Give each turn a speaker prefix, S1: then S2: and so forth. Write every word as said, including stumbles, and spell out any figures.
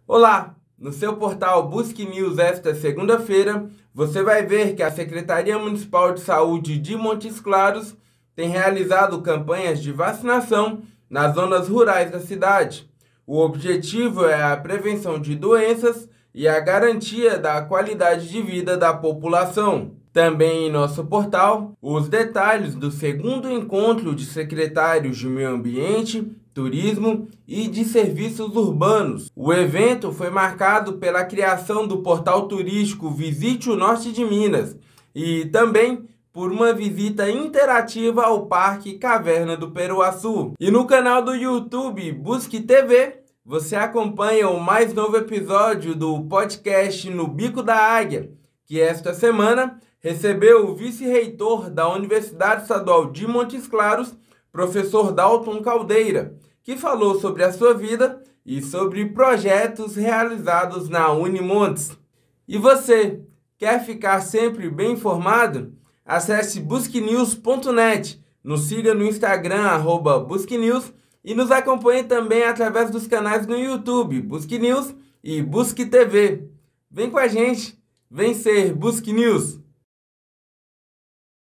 S1: Olá! No seu portal Busque News esta segunda-feira, você vai ver que a Secretaria Municipal de Saúde de Montes Claros tem realizado campanhas de vacinação nas zonas rurais da cidade. O objetivo é a prevenção de doenças e a garantia da qualidade de vida da população. Também em nosso portal, os detalhes do segundo encontro de secretários de Meio Ambiente, Turismo e de Serviços Urbanos. O evento foi marcado pela criação do portal turístico Visite o Norte de Minas e também por uma visita interativa ao Parque Caverna do Peruaçu. E no canal do YouTube Busque T V, você acompanha o mais novo episódio do podcast No Bico da Águia, que esta semana recebeu o vice-reitor da Universidade Estadual de Montes Claros, professor Dalton Caldeira, que falou sobre a sua vida e sobre projetos realizados na Unimontes. E você, quer ficar sempre bem informado? Acesse busque news ponto net, nos siga no Instagram, arroba busquenews, e nos acompanhe também através dos canais no YouTube, Busque News e Busque T V. Vem com a gente, vem ser Busque News!